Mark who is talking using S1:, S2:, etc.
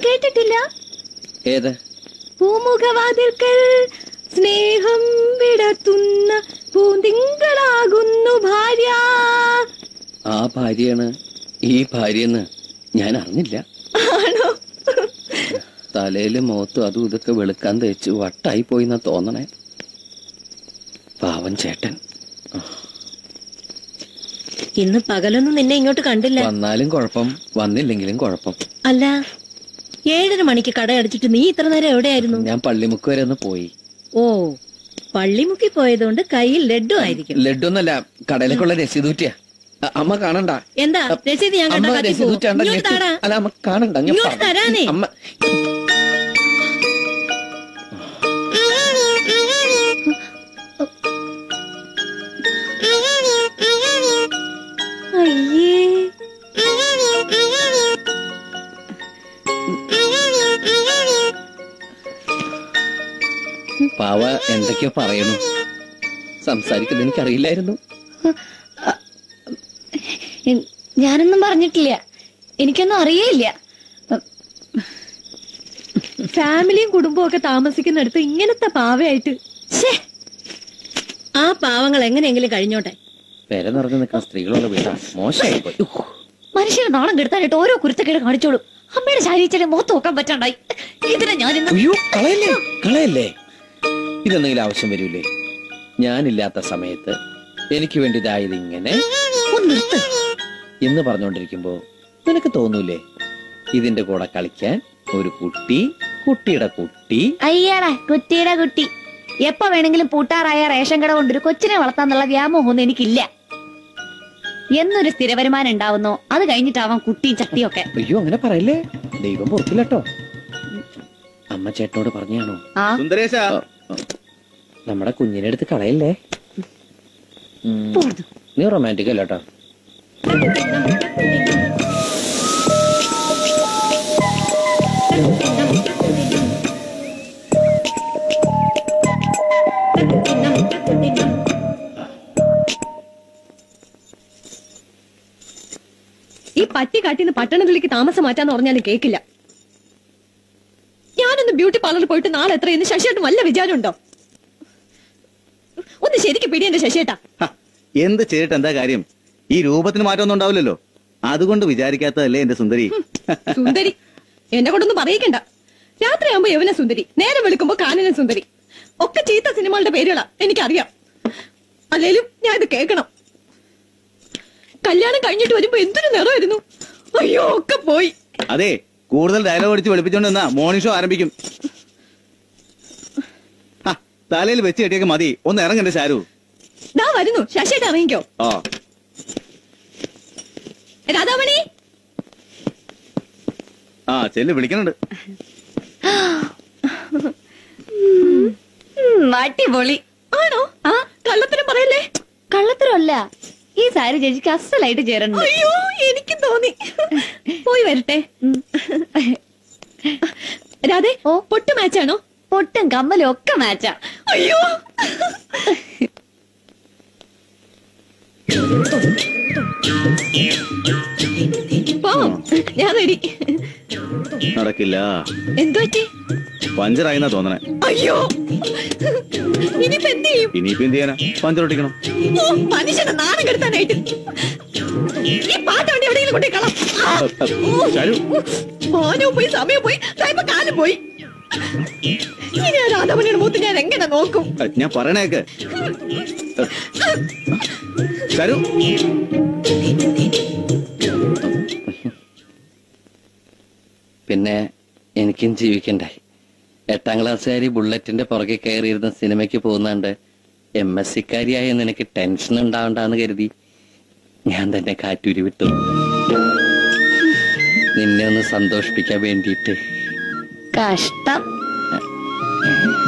S1: കേട്ടിട്ടില്ല?
S2: ഏത്?
S1: പൂമുഖവാതിൽക്കൽ സ്നേഹം വിടത്തുന്ന പൂന്തിങ്കളാകുന്നു ഭാര്യ.
S2: ആ ഭാര്യയാണ് ഈ ഭാര്യന്ന് ഞാൻ അറിഞ്ഞില്ല.
S1: ആണോ?
S2: തലയില് മുഖത്തും അതും ഇതൊക്കെ വെളുക്കാൻ തേച്ച് വട്ടായി പോയിന്നാ തോന്നണേ. പാവൻ ചേട്ടൻ.
S1: ഇന്ന് പകലൊന്നും നിന്നെ ഇങ്ങോട്ട് കണ്ടില്ല.
S2: വന്നാലും കുഴപ്പം, വന്നില്ലെങ്കിലും കുഴപ്പം.
S1: അല്ല, 7:30 മണിക്ക് കട അടച്ചിട്ട് നീ ഇത്ര നേരം എവിടെയായിരുന്നു?
S2: ഞാൻ പള്ളിമുക്ക് വരെ ഒന്ന് പോയി.
S1: ഓ, പള്ളിമുക്കി പോയതുകൊണ്ട് കയ്യിൽ ലഡ്ഡു ആയിരിക്കും.
S2: ലഡ്ഡു ഒന്നല്ല, കടയിലേക്കുള്ള രസീത് കുറ്റിയാ. അമ്മ കാണണ്ട.
S1: എന്താ രസീത്? ഞാൻ
S2: അല്ല അമ്മ കാണണ്ട.
S1: തരാനേ.
S2: അമ്മ
S1: അയ്യേ,
S2: പാവ എന്തൊക്കെയോ പറയണു. സംസാരിക്കുന്നത് എനിക്കറിയില്ലായിരുന്നു.
S1: ഞാനൊന്നും പറഞ്ഞിട്ടില്ല. എനിക്കൊന്നും അറിയില്ല. ഫാമിലിയും കുടുംബവും ഒക്കെ താമസിക്കുന്നിടത്ത് ഇങ്ങനത്തെ പാവയായിട്ട്. ആ പാവങ്ങൾ എങ്ങനെയെങ്കിലും കഴിഞ്ഞോട്ടെ.
S2: പെര നിറഞ്ഞു നിൽക്കുന്ന സ്ത്രീകളുള്ള വീടാ. മോശമായി പോയി.
S1: മനുഷ്യനെ നാണം കെടുത്താനായിട്ട് ഓരോ കുരുത്തക്കേട് കാണിച്ചോളൂ. അമ്മയുടെ ശരീരത്തിലെ മുഖത്ത് നോക്കാൻ പറ്റാണ്ടായി. ഇതിനെ ഞാൻ
S2: കളയല്ലേ. ഇതെന്തെങ്കിലും ആവശ്യം വരൂലേ? ഞാനില്ലാത്ത സമയത്ത് എനിക്ക് വേണ്ടി ഇതായത് ഇങ്ങനെ എന്ന് പറഞ്ഞോണ്ടിരിക്കുമ്പോ നിനക്ക് തോന്നൂലേ ഇതിന്റെ കൂടെ കളിക്കാൻ ഒരു കുട്ടി, കുട്ടിയുടെ കുട്ടി?
S1: അയ്യാടാ, കുട്ടിയുടെ കുട്ടി. എപ്പോ വേണമെങ്കിലും പൂട്ടാറായ റേഷൻ കട കൊണ്ടൊരു കൊച്ചിനെ വളർത്താന്നുള്ള വ്യാമോഹമൊന്നും എനിക്കില്ല. എന്നൊരു സ്ഥിര വരുമാനം ഉണ്ടാവുന്നോ അത് കഴിഞ്ഞിട്ടാവാം കുട്ടിയും ചട്ടിയും ഒക്കെ.
S2: അയ്യോ, അങ്ങനെ പറയല്ലേ. ദൈവം പൊറത്തില്ലട്ടോ. അമ്മ ചേട്ടനോട് പറഞ്ഞാണോ നമ്മുടെ കുഞ്ഞിനെ എടുത്ത് കളയല്ലേ? നീ റൊമാൻറ്റിക് അല്ലേട്ടോ.
S1: ഈ പട്ടിക്കാട്ടിന്ന് പട്ടണത്തിലേക്ക് താമസം മാറ്റാന്ന് പറഞ്ഞാലും കേക്കില്ല. ഞാനൊന്ന് ബ്യൂട്ടി പാർലറിൽ പോയിട്ട് നാളെ എത്രയെന്ന് ശശിയേട്ടൻ വല്ല വിചാരമുണ്ടോ? ഒന്ന് ശരിക്കും പിടിയെന്റെ ശശിയേട്ടാ.
S3: എന്ത് ചെയ്തിട്ട് എന്താ കാര്യം? ഈ രൂപത്തിന് മാറ്റമൊന്നും ഉണ്ടാവില്ലല്ലോ. അതുകൊണ്ട് വിചാരിക്കാത്തതല്ലേ എന്റെ സുന്ദരി.
S1: സുന്ദരി എന്നെ കൊണ്ടൊന്നും പറയിക്കണ്ട. രാത്രിയാകുമ്പോ യവന സുന്ദരി, നേരം വെളുക്കുമ്പോ കാനന സുന്ദരി. ഒക്കെ ചീത്ത സിനിമകളുടെ പേരുകളാ, എനിക്കറിയാം. അല്ലേലും ഞാൻ ഇത് കേൾക്കണം. കല്യാണം കഴിഞ്ഞിട്ട് വരുമ്പോ എന്തൊരു നിറമായിരുന്നു. അയ്യോ, ഒക്കെ പോയി.
S3: അതെ, കൂടുതൽ ഡയലോഗ് അടിച്ച് വെളുപ്പിച്ചോണ്ട് നിന്നാ മോർണിംഗ് ഷോ ആരംഭിക്കും. തലയിൽ വെച്ച് കെട്ടിയൊക്കെ മതി. ഒന്ന് ഇറങ്ങണ്ടേ ശാരു?
S1: ദാ വരുന്നു. ശശിയായിട്ട് ഇറങ്ങിക്കോ. രാധാമണി.
S3: ചെല്ലു വിളിക്കുന്നുണ്ട്.
S1: അടിപൊളി ആണോ? കള്ളത്തരം പറയല്ലേ. കള്ളത്തരമല്ല, ഈ സാരി ചേച്ചിക്ക് അസലായിട്ട് ചേരണം. അയ്യോ, എനിക്കും തോന്നി. പോയി വരട്ടെ. രാധേ, പൊട്ട് മാച്ചാണോ? പൊട്ടും കമ്മലും ഒക്കെ മാച്ചാ. അയ്യോ, ഞാൻ റെഡി.
S3: നടക്കില്ല.
S1: എന്തു പറ്റി?
S3: പഞ്ചറായിന്നാ തോന്നണേ.
S1: അയ്യോ, ഇനിയിപ്പോ എന്ത് ചെയ്യും?
S3: ഇനിയിപ്പോ എന്ത് ചെയ്യാനാ? പഞ്ചറൊട്ടിക്കണം.
S1: മനുഷ്യനെ നാണം കെടുത്താനായിട്ട്. ഈ പാട്ട് വേണ്ടി എവിടെയെങ്കിലും കൊണ്ടേ കളാം. മോനോ പോയി, സമയം പോയി, കാലം പോയി. ഇനി ആ രാധാമണിയുടെ മൂത്ത് ഞാൻ എങ്ങനെ നോക്കും?
S3: ഞാൻ പറയണേക്ക്.
S2: പിന്നെ എനിക്കും ജീവിക്കണ്ടേ. 8ാം ക്ലാസ്സുകാരി ബുള്ളറ്റിന്റെ പുറകെ കയറിയിരുന്ന സിനിമയ്ക്ക് പോകുന്നുണ്ട്. MSc-കാരിയായ നിനക്ക് ടെൻഷൻ ഉണ്ടാവണ്ടെന്ന് കരുതി ഞാൻ തന്നെ കാറ്റൂരി വിട്ടു. നിന്നെ ഒന്ന് സന്തോഷിപ്പിക്കാൻ വേണ്ടിയിട്ട്.
S1: കഷ്ടം.